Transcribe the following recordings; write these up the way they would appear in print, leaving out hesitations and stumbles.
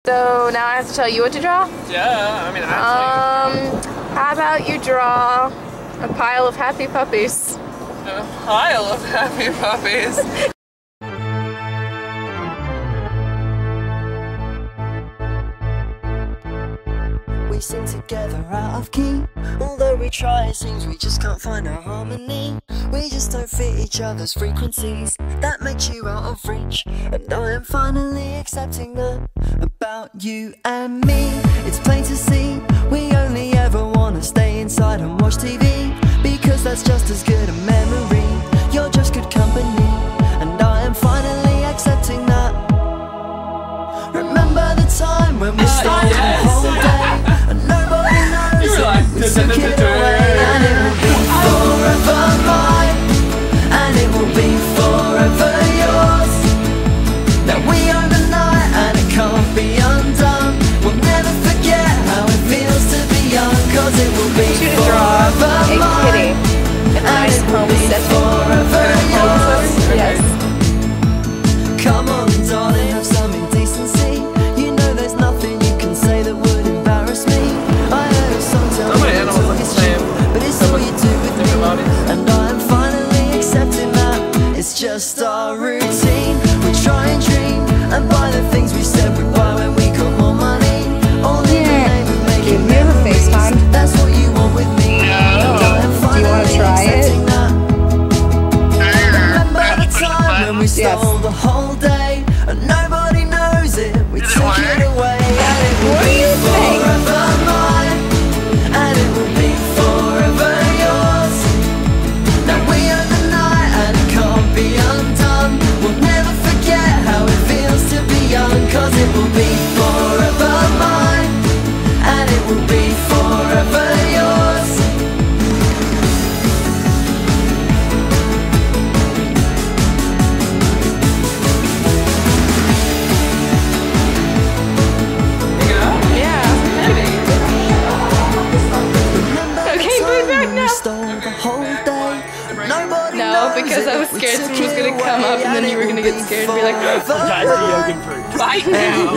So now I have to tell you what to draw? Yeah, I mean, absolutely. How about you draw a pile of happy puppies? A pile of happy puppies. We sing together out of key. Although we try, it seems we just can't find our harmony. We just don't fit each other's frequencies. That makes you out of reach, and I am finally accepting that about you and me. It's plain to see, we only ever wanna stay inside and watch TV, because that's just as good a memory. You're just good company, and I am finally accepting that. Remember the time when we started the whole day, and nobody knows it. We took it away, and it will be forever mine, and it will be forever yours. Now we own the night, and it can't be undone. We'll never forget how it feels to be young, cause it will be forever mine, and it will be forever yours. Yes. Come on, darling, have some indecency. You know there's nothing you can say that would embarrass me. I heard a song tell me it's true, but it's all you do with me, and I'm finally accepting that it's just our routine. We try and dream and buy the things we said we'd buy when we got more money, all in the name of making memories. That's what you want with me, and I'm finally accepting that. Remember the time when we stole the whole day, and nobody knows it. We took it away, and it will be forever mine, and it will be forever yours. Now we own the night, and it can't be undone. We'll never forget how it feels to be young, cause it will be forever mine, and it will be forever yours. No, because I was scared someone was gonna come up and then you were gonna get scared and be like, Guys, the yoga fruit. Right now.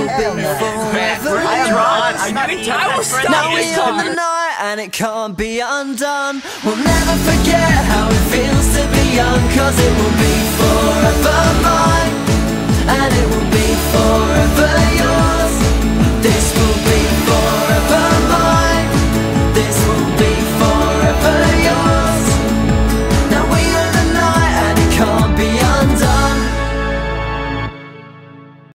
Now we own the night, and it can't be undone. We'll never forget how it feels to be young, cause it will be forever mine, and it will